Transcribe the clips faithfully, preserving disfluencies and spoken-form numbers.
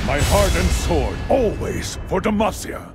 My heart and sword, always for Demacia.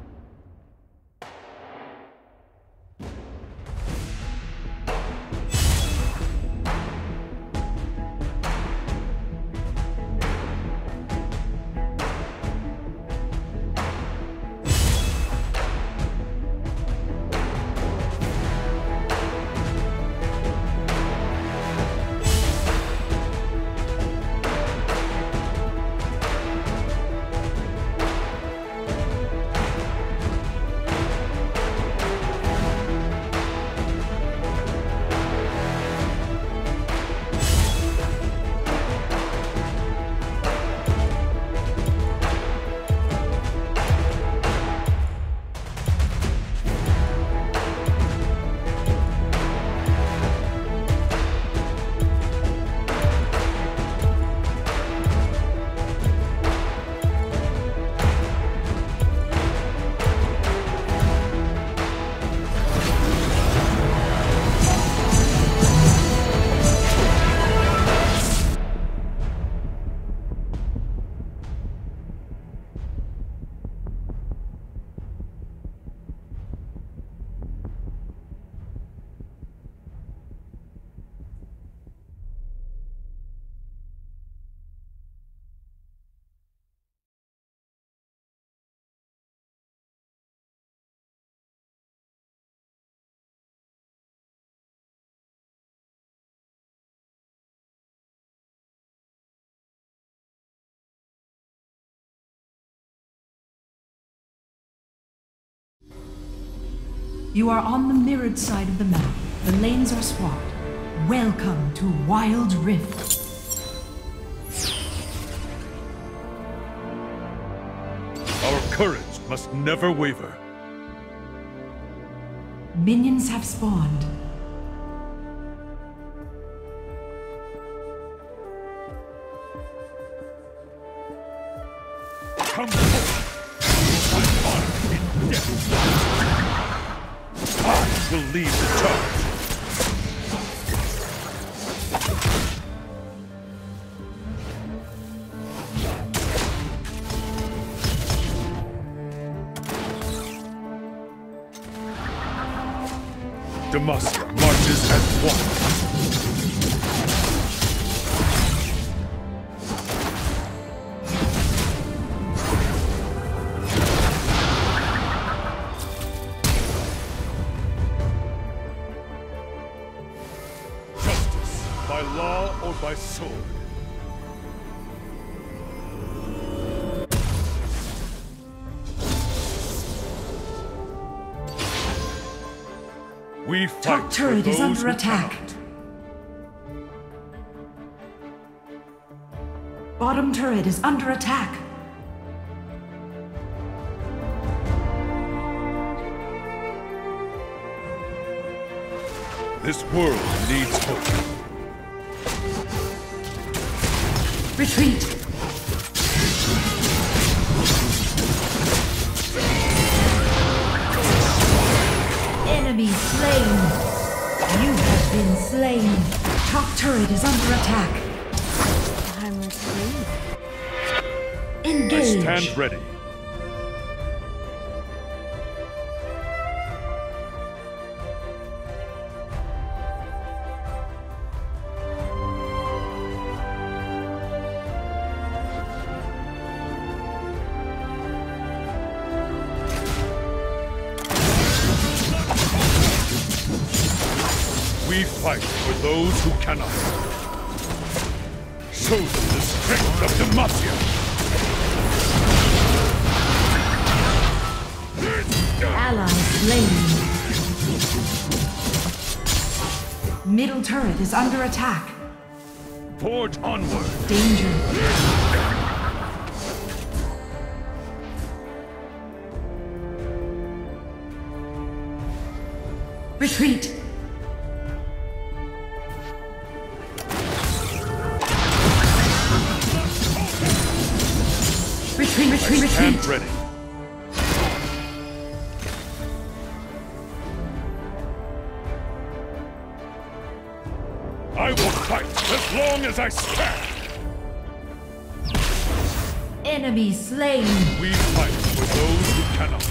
You are on the mirrored side of the map. The lanes are swapped. Welcome to Wild Rift. Our courage must never waver. Minions have spawned. Come forth! My honor in death! I will lead the charge! Demacia marches as one. Justice, by law or by sword. We fight. Top turret is under attack. Cannot. Bottom turret is under attack. This world needs hope. Retreat. Enemy slain. You have been slain. Top turret is under attack. I'm asleep. Engage. I stand ready. We fight for those who cannot. Show them the strength of Demacia! Ally slain. Middle turret is under attack. Forge onward! Danger. Retreat. Retreat, retreat, retreat. Stand ready. I will fight as long as I stand. Enemy slain. We fight for those who cannot.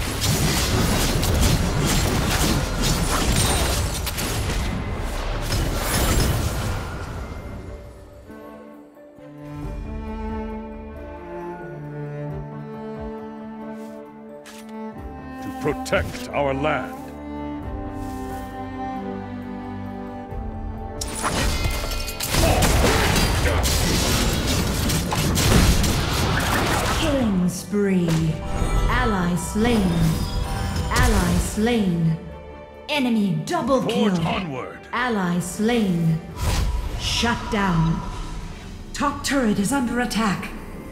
To protect our land. Killing spree. Ally slain. Ally slain. Enemy double kill. Forge onward. Ally slain. Shut down. Top turret is under attack.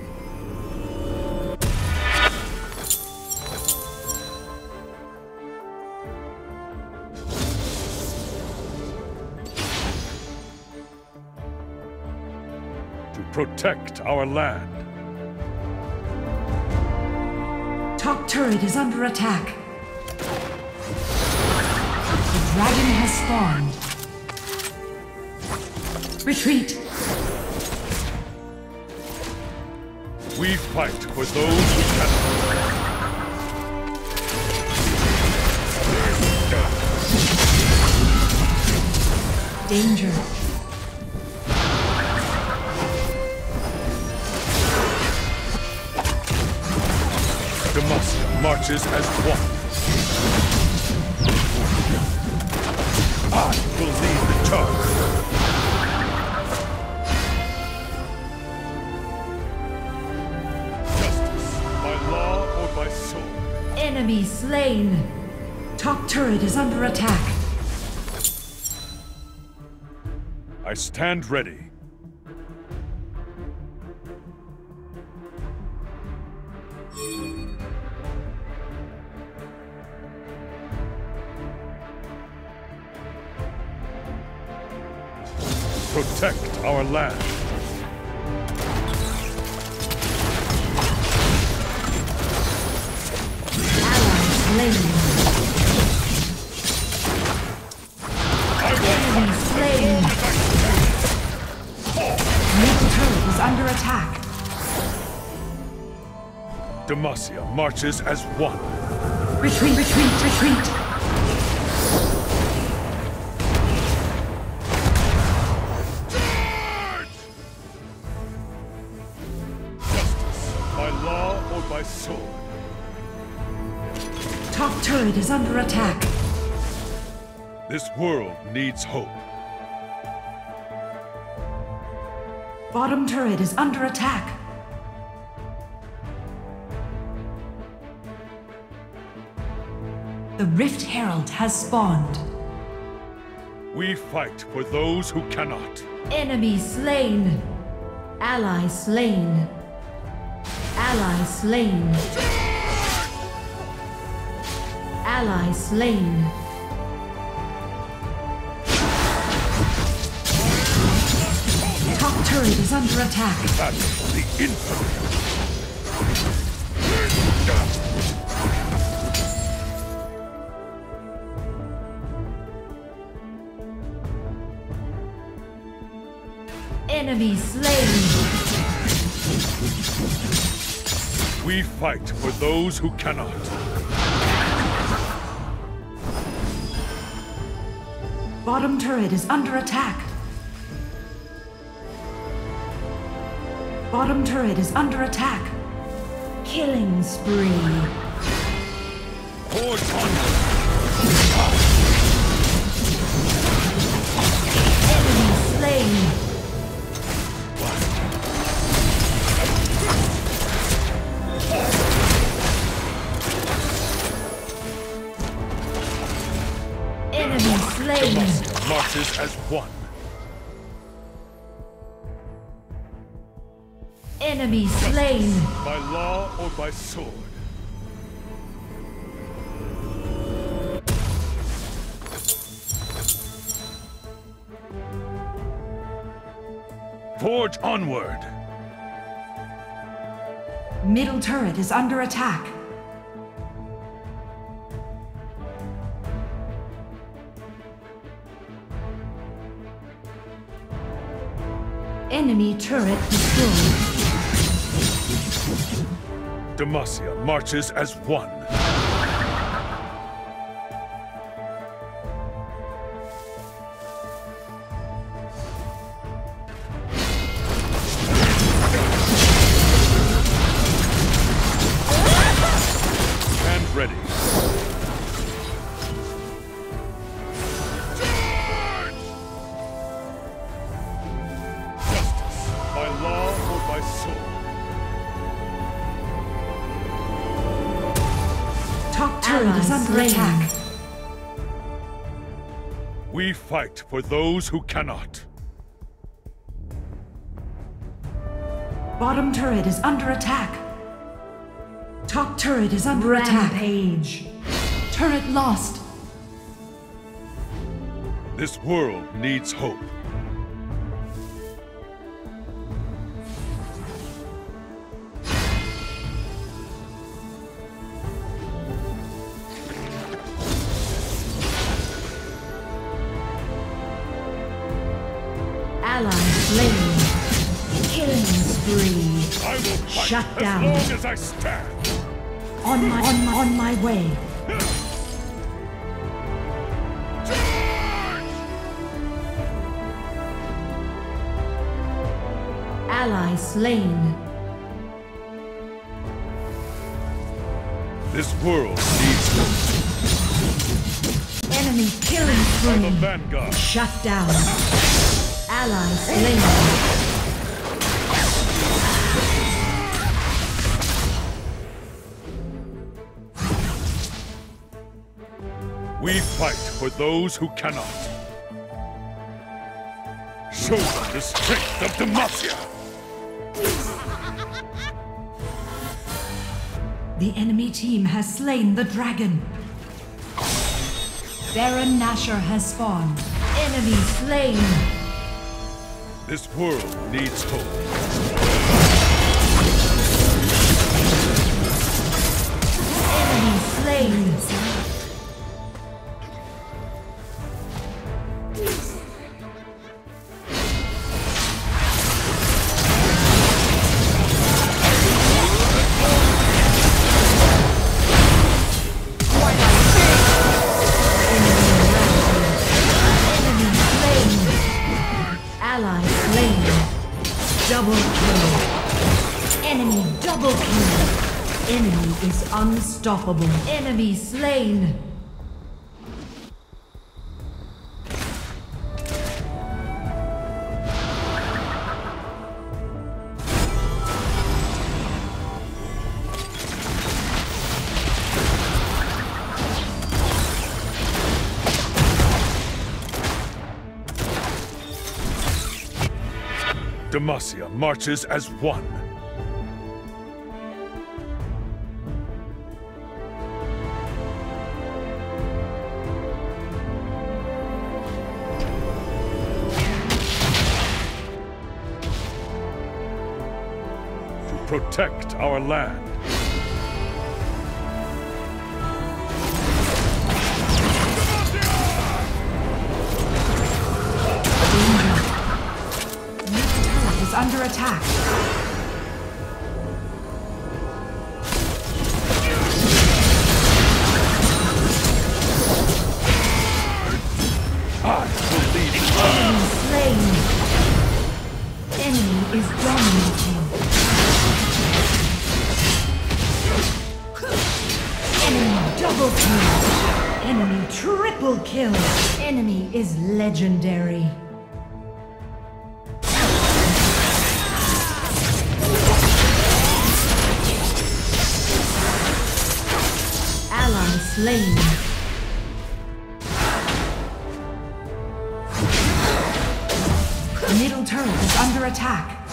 To protect our land. Top turret is under attack. The dragon has spawned. Retreat. We fight for those who cannot. Danger. Demacia marches as one. I will lead the charge. Justice, by law or by sword. Enemy slain. Top turret is under attack. I stand ready. Protect our land. Ally slain. Enemy slain. Middle turret is under attack. Demacia marches as one. Retreat, retreat, retreat. By sword. Top turret is under attack. This world needs hope. Bottom turret is under attack. The Rift Herald has spawned. We fight for those who cannot. Enemy slain. Ally slain. Ally slain. Ally slain. Top turret is under attack. That's the infamy. Enemy slain. We fight for those who cannot. Bottom turret is under attack. Bottom turret is under attack. Killing spree. Forge onward. Enemy slain. Enemy slain. Demacia marches as one. Enemy slain. By law or by sword. Forge onward. Middle turret is under attack. Enemy turret destroyed. Demacia marches as one. Stand ready. Charge! Justice, by law or by sword. Top turret is under attack. We fight for those who cannot. Bottom turret is under attack. Top turret is under attack. Rampage. Turret lost. This world needs hope. Ally slain. Killing spree. I will fight Shut as down. long as I stand. On my on my, on my way. Charge! Ally slain. This world needs hope. Enemy killing I'm a spree. vanguard. Shut down. Ally slain. We fight for those who cannot. Show them the strength of Demacia. The enemy team has slain the dragon. Baron Nashor has spawned. Enemy slain. This world needs hope. Enemy slain. Ally slain. Double kill. Enemy double kill. Enemy is unstoppable. Enemy slain. Demacia marches as one. To protect our land. Is under attack. I will lead you. Enemy slain. Enemy is dominating. Enemy double kill. Enemy triple kill. Enemy is legendary. Ally slain. Middle turret is under attack.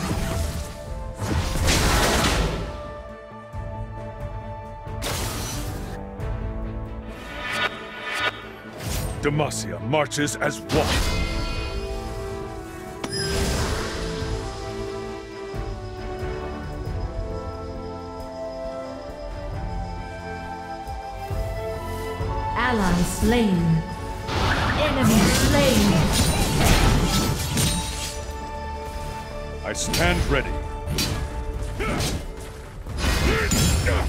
Demacia marches as one. Ally slain. Enemy slain. I stand ready.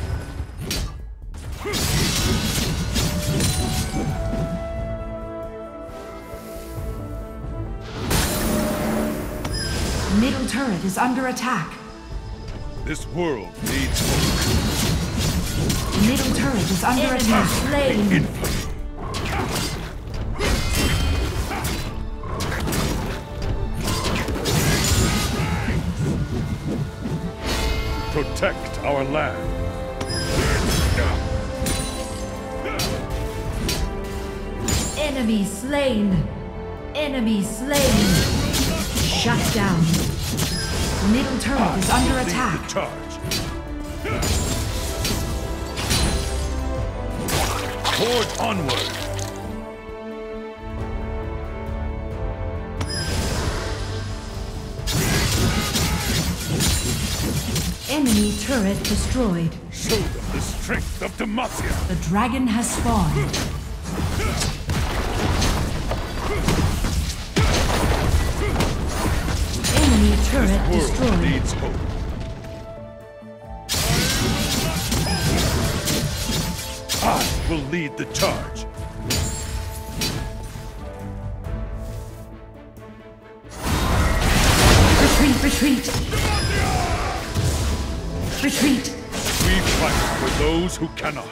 turret is under attack. This world needs hope. Middle turret is under Enemy attack. slain. Infamy. Protect our land. Enemy slain. Enemy slain. Shut down. Middle turret is under Lead attack. the charge. Forge onward. Enemy turret destroyed. Show them the strength of Demacia. The dragon has spawned. Enemy turret World destroyed. needs hope. I will lead the charge. Retreat, retreat. Retreat. We fight for those who cannot.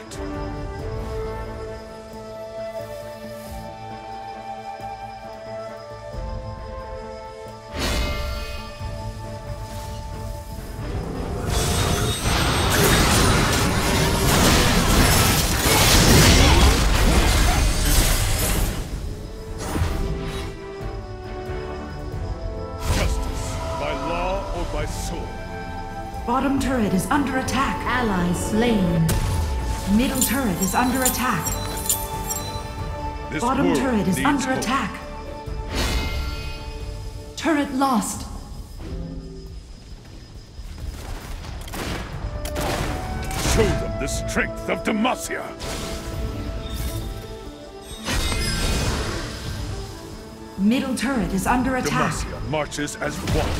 Justice, by law or by sword. Bottom turret is under attack. Ally slain. Middle turret is under attack. This Bottom world turret is needs under hope. attack. Turret lost. Show them the strength of Demacia. Middle turret is under attack. Demacia marches as one.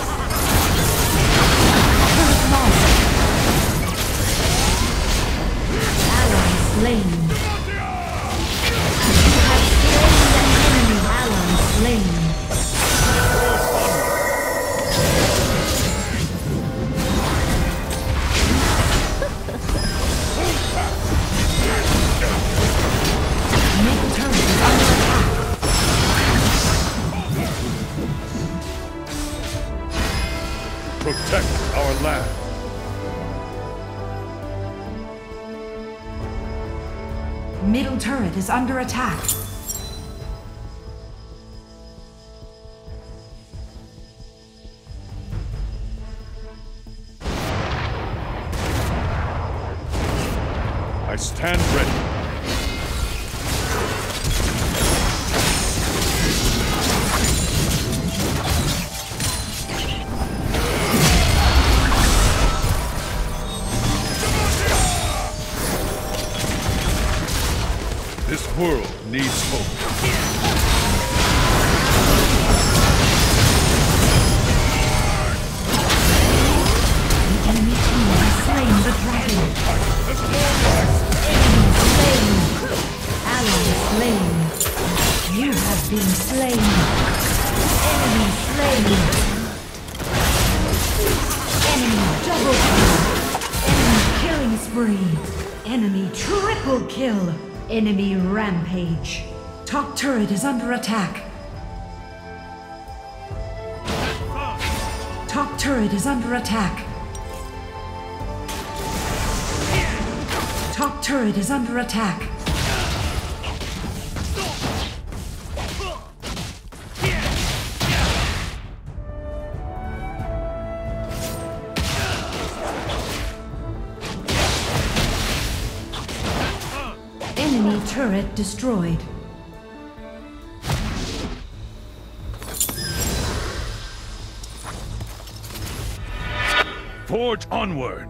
Turret lost. Ally slain. You have slain the enemy. Ally slain. Middle turret is under attack. Protect our land. Middle turret is under attack. I stand ready. This world needs hope. The enemy team has slain the dragon. Enemy slain. Ally slain. You have been slain. Enemy slain. Enemy double kill. Enemy killing spree. Enemy triple kill. Enemy rampage. Top turret is under attack. Top turret is under attack. Top turret is under attack. Enemy turret destroyed. Forge onward.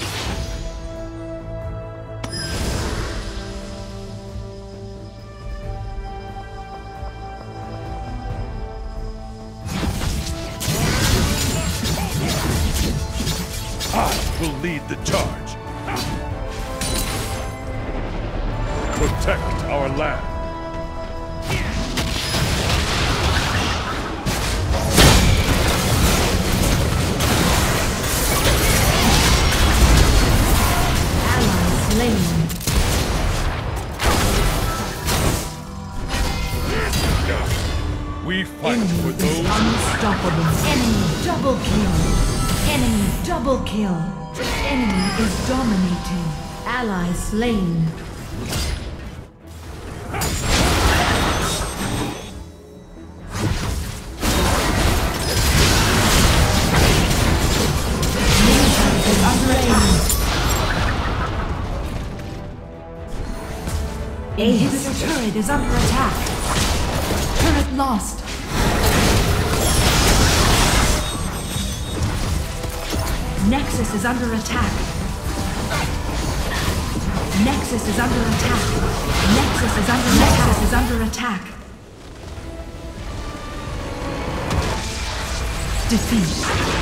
I will lead the charge. Protect our land. fight Enemy for is those. unstoppable. Enemy double kill. Enemy double kill. Enemy is dominating. Ally slain. Inhibitor turret is under attack. Turret lost. Nexus is under attack. Nexus is under attack. Nexus is under attack. Nexus is under attack. Defeat.